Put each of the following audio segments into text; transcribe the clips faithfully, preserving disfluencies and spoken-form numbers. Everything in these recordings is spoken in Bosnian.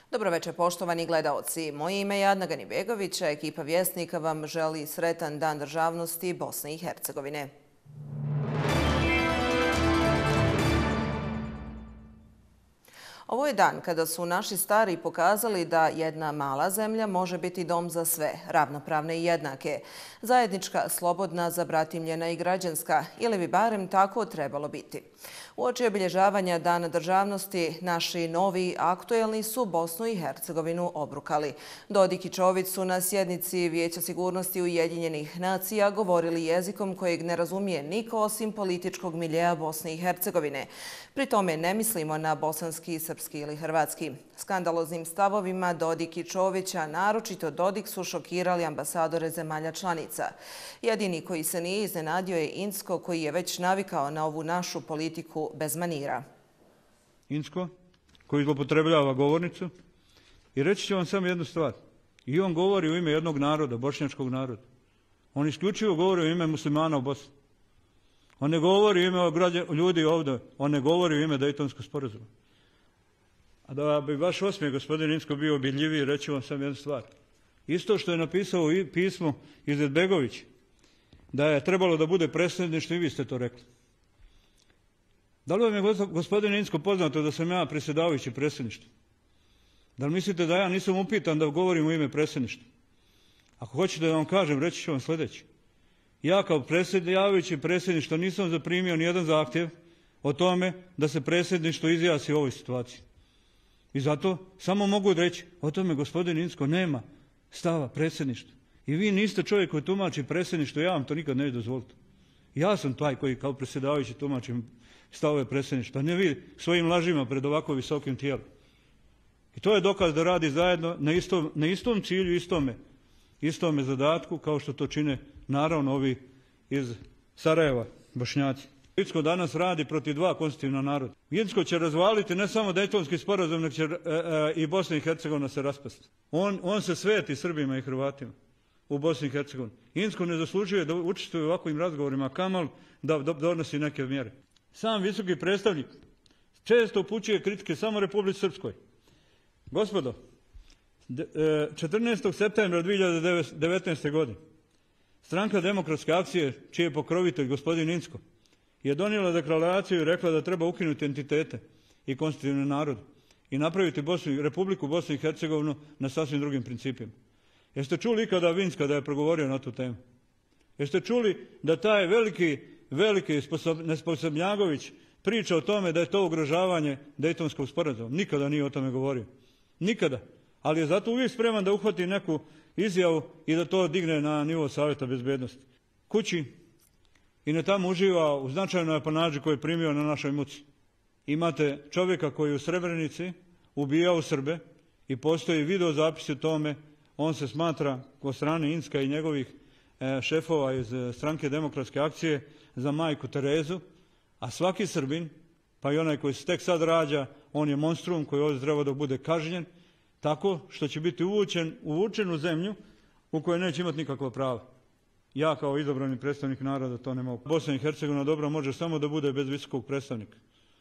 Dobroveče, poštovani gledaoci. Moje ime je Adna Ganibegović, a ekipa Vjesnika vam želi sretan Dan državnosti Bosne i Hercegovine. Ovo je dan kada su naši stari pokazali da jedna mala zemlja može biti dom za sve, ravnopravne i jednake, zajednička, slobodna, zabratimljena i građanska, ili bi barem tako trebalo biti. Uoči obilježavanja Dana državnosti, naši novi aktuelni su Bosnu i Hercegovinu obrukali. Dodik i Čović su na sjednici Vijeća sigurnosti Ujedinjenih nacija govorili jezikom kojeg ne razumije niko osim političkog miljeja Bosne i Hercegovine. Pri tome ne mislimo na bosanski, srpski ili hrvatski. Skandaloznim stavovima Dodik i Čovića, naročito Dodik, su šokirali ambasadore zemalja članica. Jedini koji se nije iznenadio je Incko, koji je već navikao na ovu našu politiku bez manira. Incko, koji zloupotrebljava govornicu, i reći ću vam samo jednu stvar. I on govori u ime jednog naroda, bošnjačkog naroda. On isključivo govori u ime muslimana u Bosni. On ne govori u ime ljudi ovdje, on ne govori u ime Dejtonskog sporazuma. A da bi vaš osmijeh, gospodin Incko, bio obidljiviji, reći vam samo jednu stvar. Isto što je napisao u pismu Izetbegović, da je trebalo da bude predsjedništvo, i vi ste to rekli. Da li vam je, gospodin Incko, poznato da sam ja predsjedavajući predsjedništva? Da li mislite da ja nisam upitan da govorim u ime predsjedništva? Ako hoćete da vam kažem, reći ću vam sljedeće. Ja kao predsjedavajući predsjedništva nisam zaprimio nijedan zahtjev o tome da se predsjedništvo izjasni u ovoj situaciji. I zato samo mogu reći, o tome gospodin Incko nema stava predsjedništva. I vi niste čovjek koji tumači predsjedništvo, ja vam to nikad neću dozvoliti. Ja sam taj koji kao predsjedavajući tumačim stavove predsjedništva, ne vi svojim lažima pred ovako visokim tijelom. I to je dokaz da radi zajedno na istom, na istom cilju, istome, istome zadatku, kao što to čine naravno ovi iz Sarajeva, Bošnjaci. Incko danas radi protiv dva konstitutivna naroda. Incko će razvaliti ne samo Dejtonski sporazum, nego će e, e, i Bosna i Hercegovina se raspasti. On, on se sveti Srbima i Hrvatima u Bosni i Hercegovini. Incko ne zaslužuje da učestvuje u ovakvim razgovorima, kamal da donosi neke mjere. Sam visoki predstavnik često upućuje kritike samo Republici Srpskoj. Gospodo, četrnaestog septembra dvije hiljade devetnaeste. godine Stranka demokratske akcije, čiji je pokrovitelj gospodin Incko, je donijela deklaraciju i rekla da treba ukinuti entitete i konstitutivni narod i napraviti Bosnu, Republiku Bosnu i Hercegovinu na sasvim drugim principima. Jeste čuli ikada Vinska da je progovorio na tu temu? Jeste čuli da taj veliki, veliki nesposobnjagović priča o tome da je to ugrožavanje Dejtonskog sporazuma? Nikada nije o tome govorio. Nikada. Ali je zato uvijek spreman da uhvati neku izjavu i da to digne na nivo Savjeta bezbednosti. Kući i ne tamo uživa u značajnoj apanaži koju je primio na našoj muci. Imate čovjeka koji u Srebrenici ubijao Srbe i postoji video zapis o tome. On se smatra od strane Incka i njegovih e, šefova iz Stranke demokratske akcije za majku Terezu, a svaki Srbin, pa i onaj koji se tek sad rađa, on je monstrum koji ovdje treba da bude kažnjen, tako što će biti uvučen, uvučen u zemlju u kojoj neće imati nikakva prava. Ja kao izabrani predstavnik naroda to ne mogu. Bosna i Hercegovina dobro može samo da bude bez visokog predstavnika.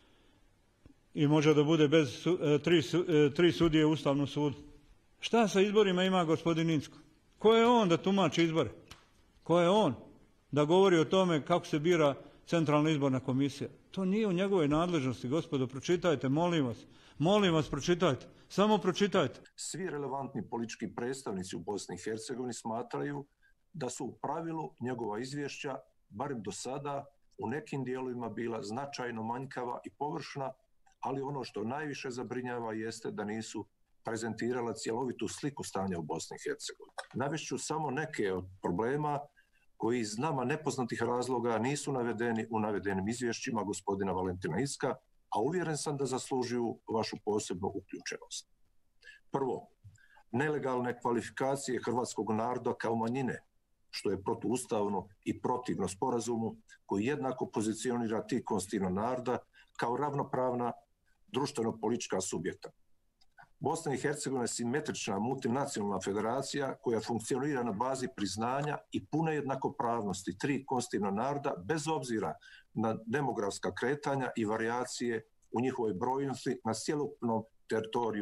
I može da bude bez tri, tri sudije u Ustavnom sudu. Šta sa izborima ima gospodin Incko? Ko je on da tumači izbore? Ko je on da govori o tome kako se bira Centralna izborna komisija? To nije u njegovoj nadležnosti, gospodo. Pročitajte, molim vas. Molim vas, pročitajte. Samo pročitajte. Svi relevantni politički predstavnici u Bosni i Hercegovini smatraju da su u pravilu njegova izvješća, barem do sada, u nekim dijelovima bila značajno manjkava i površna, ali ono što najviše zabrinjava jeste da nisu prezentirala cjelovitu sliku stanja u Bosni i Hercegovini. Navešću samo neke od problema koji iz nama nepoznatih razloga nisu navedeni u navedenim izvješćima gospodina Valentina Incka, a uvjeren sam da zaslužuju vašu posebnu uključenost. Prvo, nelegalne kvalifikacije hrvatskog naroda kao manjine, što je protuustavno i protivno sporazumu koji jednako pozicionira ti konstitutivna naroda kao ravnopravna društveno-politička subjekta. Bosna i Hercegovina je simetrična multinacionalna federacija koja funkcionira na bazi priznanja i pune jednakopravnosti tri konstitutivna naroda bez obzira na demografska kretanja i varijacije u njihovoj brojnosti na cjelokupnom teritoriju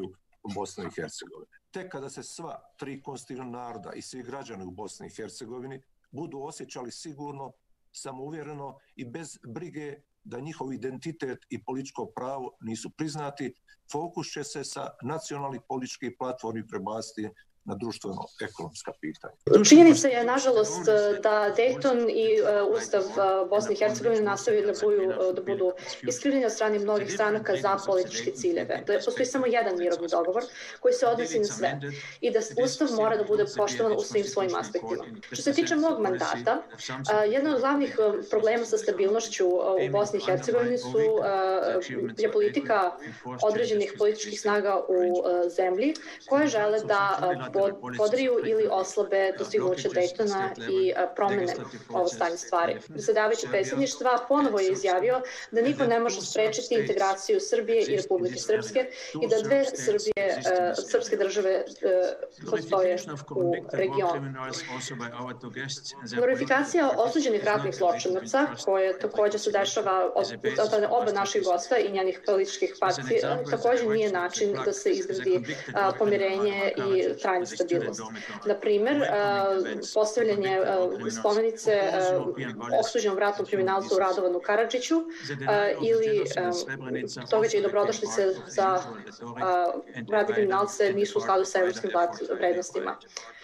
Bosne i Hercegovine. Tek kada se sva tri konstitutivna naroda i svi građani u Bosni i Hercegovini budu osjećali sigurno, samouvjereno i bez brige da njihov identitet i političko pravo nisu priznati, fokus će se sa nacionalnih političkih platformi prebaciti na društveno-ekonomska pitanja. Činjenica je, nažalost, da Dayton i Ustav Bosne i Hercegovine nastavljaju da budu, da budu iskrivljeni od strane mnogih stranaka za političke ciljeve. Da postoji samo jedan mirovni dogovor koji se odnosi na sve i da Ustav mora da bude poštovan u svim svojim aspektima. Što se tiče mog mandata, jedna od glavnih problema sa stabilnošću u Bosni i Hercegovini su je politika određenih političkih snaga u zemlji koje žele da podriju ili oslabe dostignuće Daytona i promene ovo stanje stvari. Predsjedavajući predsjedništva ponovo je izjavio da niko ne može sprečiti integraciju Srbije i Republike Srpske i da dve Srbije, srpske države postoje u regionu. Glorifikacija osuđenih ratnih zločinaca, koje također se dešava od oba naših gosta i njenih političkih partija, također nije način da se izgradi pomirenje i trajna stabilnost. Na primjer, postavljanje spomenice osuđenom ratnom kriminalcu Radovanu Karadžiću ili događaj dobrodošlice za ratne kriminalce nisu u skladu sa evropskim vrednostima.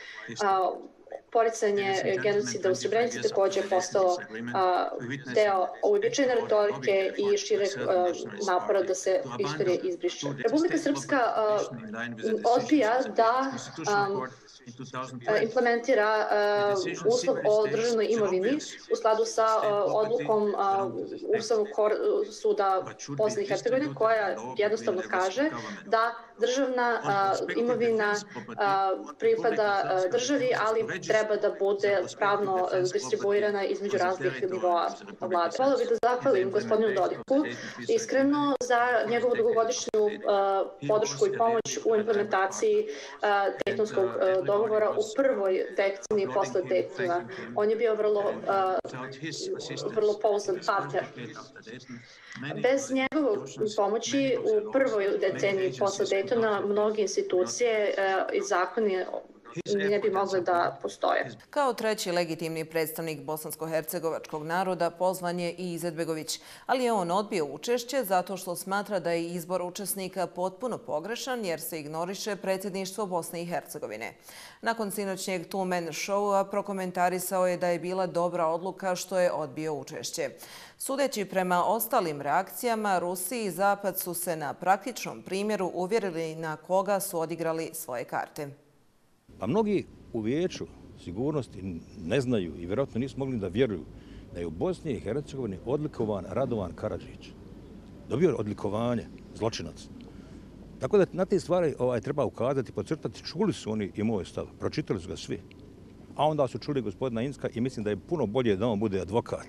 Poricanje genocida u Srebrenici također je postalo deo uobičajene retorike i šireg napora da se istorija izbriše. Republika Srpska odbija da implementira uslov o državnoj imovini u skladu sa odlukom Ustavnog suda Bosne i Hercegovine koja jednostavno kaže da državna imovina pripada državi, ali treba da bude pravno distribuirana između različitih nivoa vlade. Hvala bih da zahvalim gospodinu Dodiku iskreno za njegovu dugogodišnju podršku i pomoć u implementaciji Daytonskog dogovora u prvoj deceniji posle Daytona. On je bio vrlo, vrlo pouzdan partner. Bez njegove pomoći u prvoj deceniji posle Daytona mnoge institucije i zakoni ne bi mogle da postoje. Kao treći legitimni predstavnik bosansko-hercegovačkog naroda pozvan je i Izetbegović, ali je on odbio učešće zato što smatra da je izbor učesnika potpuno pogrešan jer se ignoriše predsjedništvo Bosne i Hercegovine. Nakon sinoćnjeg Two Man Showa prokomentarisao je da je bila dobra odluka što je odbio učešće. Sudeći prema ostalim reakcijama, Rusiji i Zapad su se na praktičnom primjeru uvjerili na koga su odigrali svoje karte. Pa mnogi u Vijeću sigurnosti ne znaju i vjerojatno nisu mogli da vjeruju da je u Bosni i Hercegovini odlikovan Radovan Karadžić. Dobio odlikovanje, zločinac. Tako da na te stvari ovaj, treba ukazati, podcrtati. Čuli su oni i moj stav, pročitali su ga svi. A onda su čuli gospodina Inska i mislim da je puno bolje da on bude advokat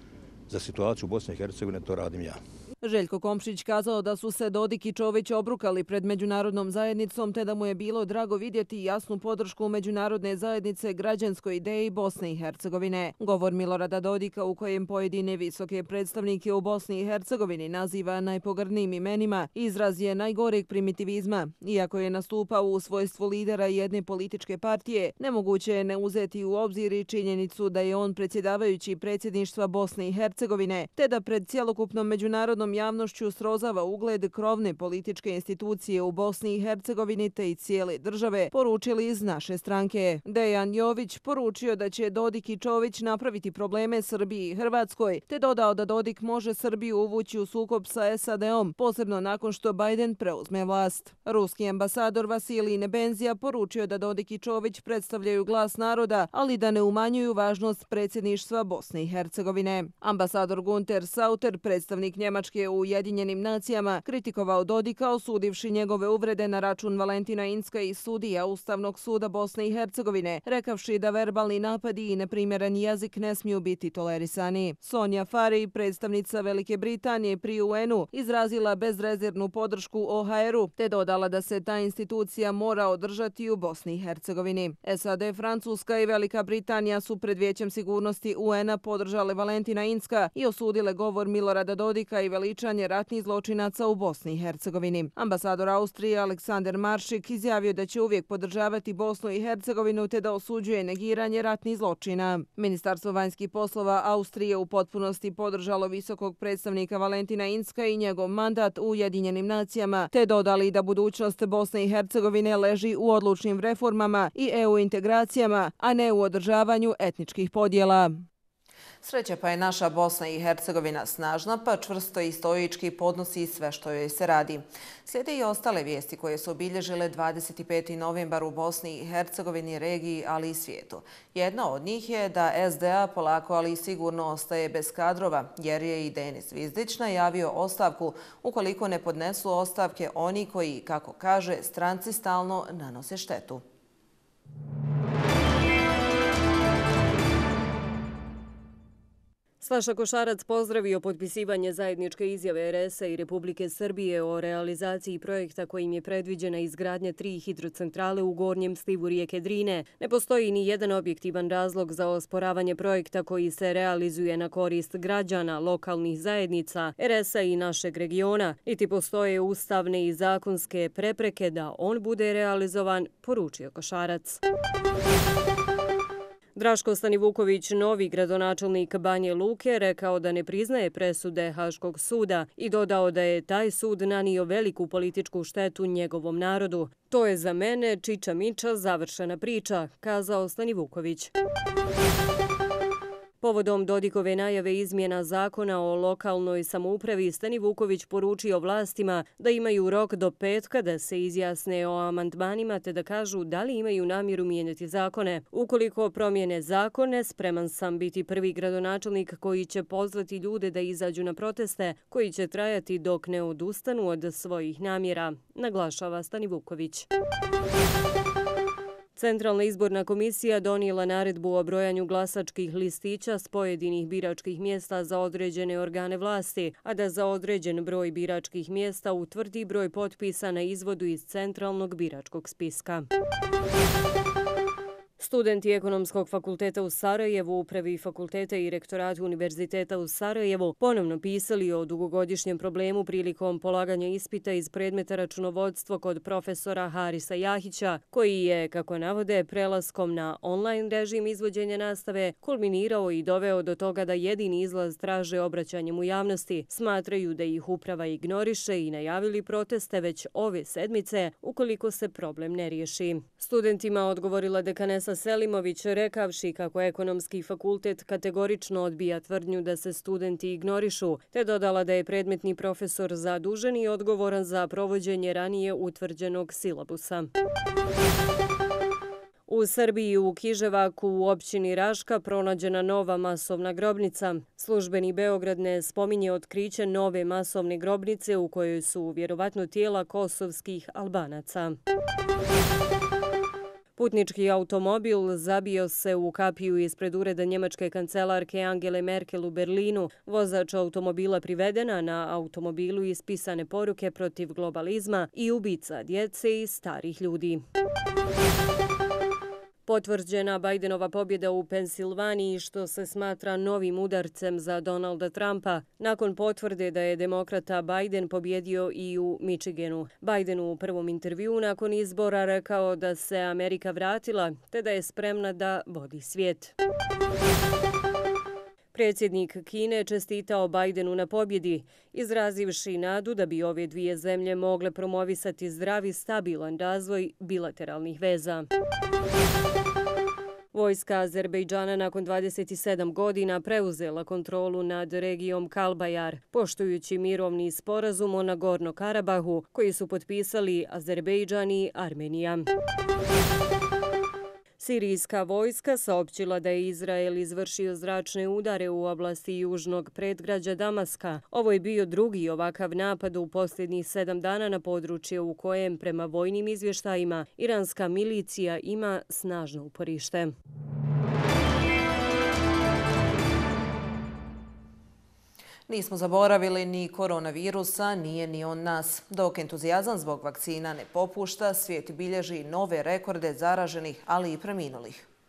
za situaciju u Bosni i Hercegovini, to radim ja. Željko Komšić kazao da su se Dodik i Čović obrukali pred međunarodnom zajednicom te da mu je bilo drago vidjeti jasnu podršku međunarodne zajednice građanskoj ideji Bosne i Hercegovine. Govor Milorada Dodika u kojem pojedine visoke predstavnike u Bosni i Hercegovini naziva najpogrdnijim imenima izraz je najgoreg primitivizma. Iako je nastupao u svojstvu lidera jedne političke partije, nemoguće je ne uzeti u obzir i činjenicu da je on predsjedavajući predsjedništva Bosne i Hercegovine te da pred cjelokupnom međunarodnom javnošću srozava ugled krovne političke institucije u Bosni i Hercegovini te i cijele države, poručili iz naše stranke. Dejan Jović poručio da će Dodik i Čović napraviti probleme Srbiji i Hrvatskoj, te dodao da Dodik može Srbiju uvući u sukob sa S A D-om, posebno nakon što Biden preuzme vlast. Ruski ambasador Vasilij Nebenzija poručio da Dodik i Čović predstavljaju glas naroda, ali da ne umanjuju važnost predsjedništva Bosne i Hercegovine. Ambasador Gunter Sauter, predstavnik Njemačke u Ujedinjenim nacijama, kritikovao Dodika osudivši njegove uvrede na račun Valentina Inska i sudija Ustavnog suda Bosne i Hercegovine, rekavši da verbalni napadi i neprimjeren jezik ne smiju biti tolerisani. Sonja Fari, predstavnica Velike Britanije pri U N-u, izrazila bezrezervnu podršku O H R-u, te dodala da se ta institucija mora održati u Bosni i Hercegovini. S A D, Francuska i Velika Britanija su pred Vijećem sigurnosti U N-a podržale Valentina Inska i osudile govor Milorada Dodika i veličale veličanje ratnih zločinaca u Bosni i Hercegovini. Ambasador Austrije Aleksandar Maršik izjavio da će uvijek podržavati Bosnu i Hercegovinu te da osuđuje negiranje ratnih zločina. Ministarstvo vanjskih poslova Austrije u potpunosti podržalo visokog predstavnika Valentina Incka i njegov mandat u Ujedinjenim nacijama, te dodali da budućnost Bosne i Hercegovine leži u odlučnim reformama i E U integracijama, a ne u održavanju etničkih podjela. Sreća pa je naša Bosna i Hercegovina snažna, pa čvrsto i stoički podnosi sve što joj se radi. Slijede i ostale vijesti koje su obilježile dvadeset peti novembar u Bosni i Hercegovini, regiji, ali i svijetu. Jedna od njih je da S D A polako, ali i sigurno ostaje bez kadrova, jer je i Denis Zvizdić najavio ostavku ukoliko ne podnesu ostavke oni koji, kako kaže, stranci stalno nanose štetu. Slaša Košarac pozdravio potpisivanje zajedničke izjave R S A i Republike Srbije o realizaciji projekta kojim je predviđena izgradnja tri hidrocentrale u gornjem slivu rijeke Drine. Ne postoji ni jedan objektivan razlog za osporavanje projekta koji se realizuje na korist građana, lokalnih zajednica, R S A i našeg regiona, niti postoje ustavne i zakonske prepreke da on bude realizovan, poručio Košarac. Draško Stanivuković, novi gradonačelnik Banje Luke, rekao da ne priznaje presude Haškog suda i dodao da je taj sud nanio veliku političku štetu njegovom narodu. To je za mene čiča miča završena priča, kazao Stanivuković. Povodom Dodikove najave izmjena zakona o lokalnoj samoupravi, Stanivuković poručio vlastima da imaju rok do petka da se izjasne o amandmanima te da kažu da li imaju namjeru mijenjati zakone. Ukoliko promijene zakone, spreman sam biti prvi gradonačelnik koji će pozvati ljude da izađu na proteste koji će trajati dok ne odustanu od svojih namjera, naglašava Stanivuković. Centralna izborna komisija donijela naredbu o brojanju glasačkih listića s pojedinih biračkih mjesta za određene organe vlasti, a da za određen broj biračkih mjesta utvrdi broj potpisa na izvodu iz Centralnog biračkog spiska. Studenti Ekonomskog fakulteta u Sarajevu, upravi fakulteta i rektoratu Univerziteta u Sarajevu ponovno pisali o dugogodišnjem problemu prilikom polaganja ispita iz predmeta računovodstvo kod profesora Harisa Jahića, koji je, kako navode, prelaskom na online režim izvođenja nastave kulminirao i doveo do toga da jedini izlaz traže obraćanjem u javnosti. Smatraju da ih uprava ignoriše i najavili proteste već ove sedmice ukoliko se problem ne riješi. Studentima odgovorila dekanesa Selimović, rekavši kako Ekonomski fakultet kategorično odbija tvrdnju da se studenti ignorišu, te dodala da je predmetni profesor zadužen i odgovoran za provođenje ranije utvrđenog silabusa. U Srbiji u Kiževaku u općini Raška pronađena nova masovna grobnica. Službeni Beograd ne spominje otkriće nove masovne grobnice u kojoj su vjerovatno tijela kosovskih Albanaca. Putnički automobil zabio se u kapiju ispred ureda njemačke kancelarke Angele Merkel u Berlinu. Vozač automobila privedena, na automobilu ispisane poruke protiv globalizma i ubica djece i starih ljudi. Potvrđena Bidenova pobjeda u Pensilvaniji, što se smatra novim udarcem za Donalda Trumpa, nakon potvrde da je demokrata Biden pobjedio i u Michiganu. Biden u prvom intervjuu nakon izbora rekao da se Amerika vratila, te da je spremna da vodi svijet. Predsjednik Kine čestitao Bidenu na pobjedi, izrazivši nadu da bi ove dvije zemlje mogle promovisati zdravi, stabilan razvoj bilateralnih veza. Vojska Azerbejdžana nakon dvadeset sedam godina preuzela kontrolu nad regijom Kalbajar, poštujući mirovni sporazum o Nagorno-Karabahu koji su potpisali Azerbejdžan i Armenija. Sirijska vojska saopćila da je Izrael izvršio zračne udare u oblasti južnog predgrađa Damaska. Ovo je bio drugi ovakav napad u posljednjih sedam dana na područje u kojem, prema vojnim izvještajima, iranska milicija ima snažno uporište. Nismo zaboravili ni koronavirusa, nije ni on nas. Dok entuzijazam zbog vakcina ne popušta, svijet bilježi nove rekorde zaraženih, ali i preminulih.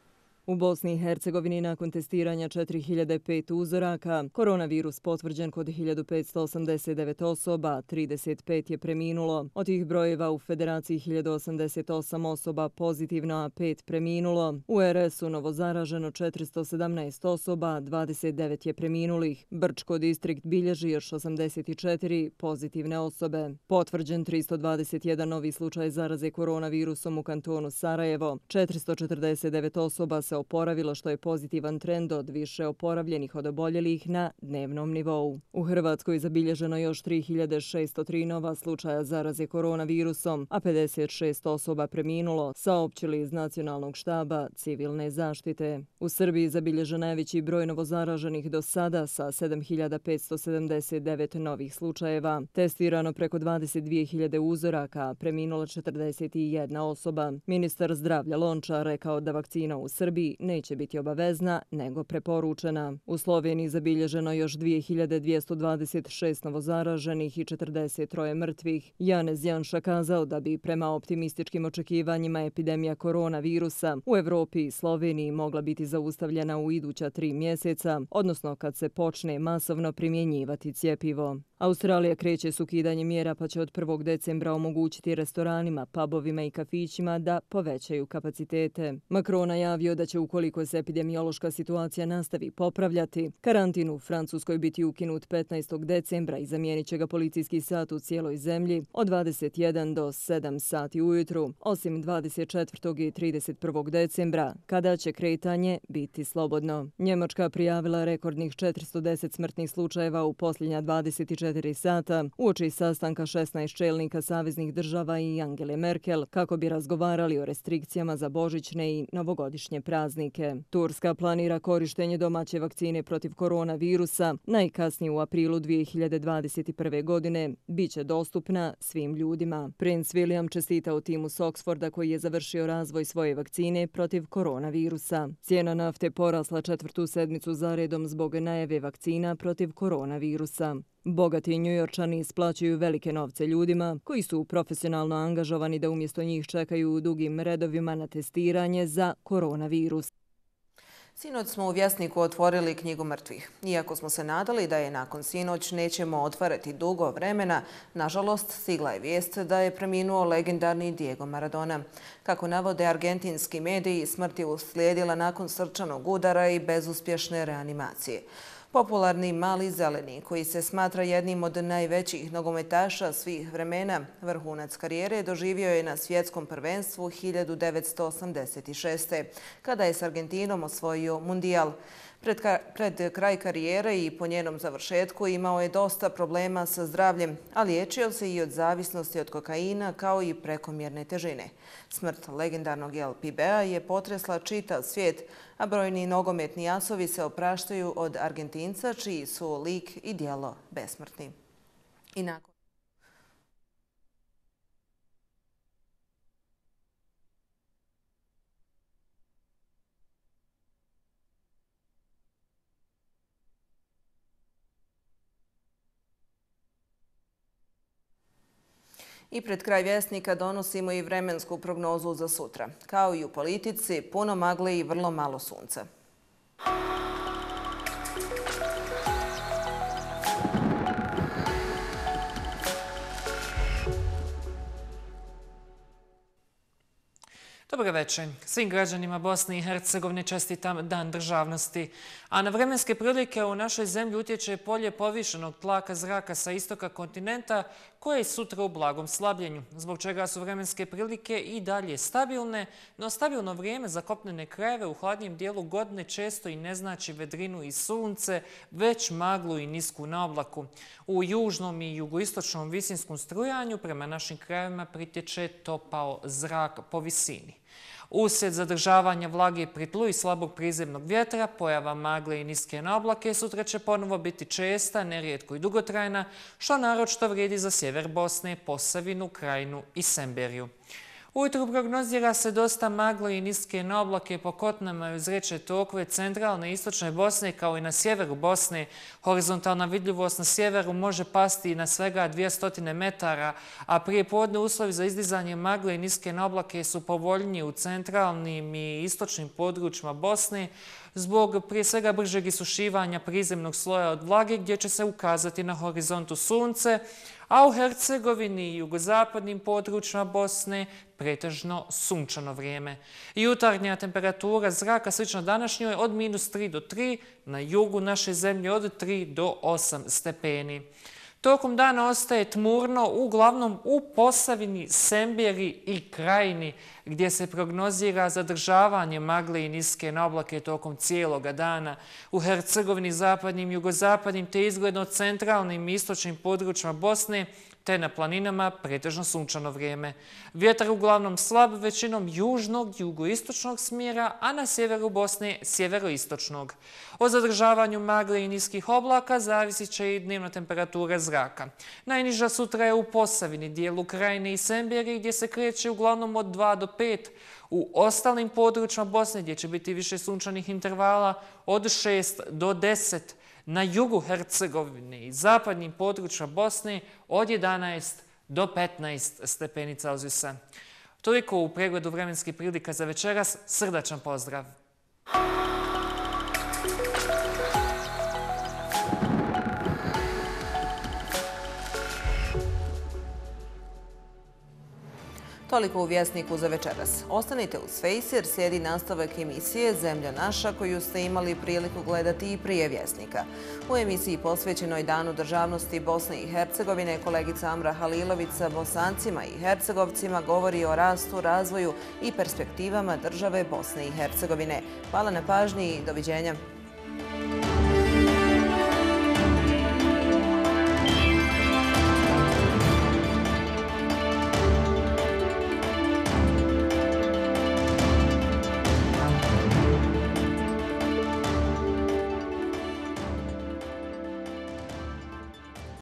U Bosni i Hercegovini nakon testiranja četiri hiljade pet uzoraka, koronavirus potvrđen kod hiljadu petsto osamdeset devet osoba, trideset pet je preminulo. Od tih brojeva u Federaciji hiljadu osamdeset osam osoba pozitivno, a pet preminulo. U er esu novo zaraženo četiristo sedamnaest osoba, dvadeset devet je preminulih. Brčko distrikt bilježi još osamdeset četiri pozitivne osobe. Potvrđen tristo dvadeset jedan novi slučaj zaraze koronavirusom u kantonu Sarajevo. četiristo četrdeset devet osoba se oporavilo, što je pozitivan trend od više oporavljenih od oboljelih na dnevnom nivou. U Hrvatskoj zabilježeno još tri hiljade šesto tri nova slučaja zaraze koronavirusom, a pedeset šest osoba preminulo, saopćili iz Nacionalnog štaba civilne zaštite. U Srbiji zabilježen najveći broj novozaraženih do sada sa sedam hiljada petsto sedamdeset devet novih slučajeva. Testirano preko dvadeset dvije hiljade uzoraka, preminulo četrdeset jedna osoba. Ministar zdravlja Lončar rekao da vakcina u Srbiji neće biti obavezna, nego preporučena. U Sloveniji zabilježeno još dvije hiljade dvjesto dvadeset šest novozaraženih i četrdeset tri mrtvih. Janez Janša kazao da bi prema optimističkim očekivanjima epidemija koronavirusa u Evropi i Sloveniji mogla biti zaustavljena u iduća tri mjeseca, odnosno kad se počne masovno primjenjivati cjepivo. Australija kreće s ukidanjem mjera pa će od prvog decembra omogućiti restoranima, pubovima i kafićima da povećaju kapacitete. Macron najavio da će ukoliko se epidemiološka situacija nastavi popravljati, karantin u Francuskoj biti ukinut petnaestog decembra i zamijenit će ga policijski sat u cijeloj zemlji od dvadeset jedan do sedam sati ujutru, osim dvadeset četvrtog i trideset prvog decembra, kada će kretanje biti slobodno. Njemačka prijavila rekordnih četiristo deset smrtnih slučajeva u posljednja dvadeset četiri sata uoči sastanka šesnaest čelnika saveznih država i Angele Merkel kako bi razgovarali o restrikcijama za božićne i novogodišnje praznike. Turska planira korištenje domaće vakcine protiv koronavirusa najkasnije u aprilu dvije hiljade dvadeset prve. godine. Biće dostupna svim ljudima. Princ William čestitao timu s Oxforda koji je završio razvoj svoje vakcine protiv koronavirusa. Cijena nafte porasla četvrtu sedmicu zaredom zbog najave vakcina protiv koronavirusa. Bogati Njujorčani isplaćuju velike novce ljudima koji su profesionalno angažovani da umjesto njih čekaju u dugim redovima na testiranje za koronavirus. Sinoć smo u Vjesniku otvorili knjigu mrtvih. Iako smo se nadali da je nakon sinoć nećemo otvarati dugo vremena, nažalost stigla je vijest da je preminuo legendarni Diego Maradona. Kako navode argentinski mediji, smrt je uslijedila nakon srčanog udara i bezuspješne reanimacije. Popularni Mali zeleni, koji se smatra jednim od najvećih nogometaša svih vremena, vrhunac karijere doživio je na svjetskom prvenstvu hiljadu devetsto osamdeset šeste. kada je s Argentinom osvojio mundijal. Pred, pred kraj karijere i po njenom završetku imao je dosta problema sa zdravljem, a liječio se i od zavisnosti od kokaina kao i prekomjerne težine. Smrt legendarnog El Pibea je potresla čitav svijet, a brojni nogometni asovi se opraštaju od Argentinca čiji su lik i djelo besmrtni. I nakon I pred kraj Vjesnika donosimo i vremensku prognozu za sutra. Kao i u politici, puno magle i vrlo malo sunca. Dobro večer. Svim građanima Bosne i Hercegovine čestitam Dan državnosti. A na vremenske prilike u našoj zemlji utječe polje povišenog tlaka zraka sa istoka kontinenta koje je sutra u blagom slabljenju, zbog čega su vremenske prilike i dalje stabilne, no stabilno vrijeme za kopnene krajeve u hladnijem dijelu godine često i ne znači vedrinu i sunce, već maglu i nisku na oblaku. U južnom i jugoistočnom visinskom strujanju prema našim krajevima pritječe topao zrak po visini. Uslijed zadržavanja vlage pri tlu i slabog prizemnog vjetra, pojava magle i niske na oblake sutra će ponovo biti česta, nerijetko i dugotrajna, što naročito vrijedi za sjever Bosne, Posavinu, Krajinu i Semberiju. Ujutru prognozira se dosta magle i niske oblake po Kotnama i uz riječne tokove centralne i istočne Bosne kao i na sjeveru Bosne. Horizontalna vidljivost na sjeveru može pasti i na svega dvjesto metara, a prije podne uslovi za izdizanje magle i niske oblake su povoljniji u centralnim i istočnim područjima Bosne zbog prije svega bržeg isušivanja prizemnog sloja od vlage gdje će se ukazati na horizontu sunce, a u Hercegovini i jugozapadnim područjima Bosne pretežno sunčano vrijeme. Jutarnja temperatura zraka slično današnjoj od minus tri do tri, na jugu naše zemlje od tri do osam stepeni. Tokom dana ostaje tmurno, uglavnom u Posavini, Semberi i Krajini, gdje se prognozira zadržavanje magle i niske oblake tokom cijeloga dana. U Hercegovini, zapadnim, jugozapadnim te izgledno centralnim i istočnim područjima Bosne te na planinama pretežno sunčano vrijeme. Vjetar uglavnom slab, većinom južnog, jugoistočnog smjera, a na sjeveru Bosne sjeveroistočnog. O zadržavanju magle i niskih oblaka zavisit će i dnevna temperatura zraka. Najniža sutra je u Posavini, dijelu Krajine i Semberi, gdje se kreće uglavnom od dva do pet. U ostalim područjima Bosne, gdje će biti više sunčanih intervala, od šest do deset. Na jugu Hercegovine i zapadnim područjima Bosne od jedanaest do petnaest stepeni Celzijusa. Toliko u pregledu vremenskih prilika za večeras. Srdačan pozdrav! Toliko u Vjesniku za večeras. Ostanite uz Face jer slijedi nastavak emisije Zemlja naša koju ste imali priliku gledati i prije Vjesnika. U emisiji posvećenoj Danu državnosti Bosne i Hercegovine kolegica Amra Halilović sa Bosancima i Hercegovcima govori o rastu, razvoju i perspektivama države Bosne i Hercegovine. Hvala na pažnji i doviđenja.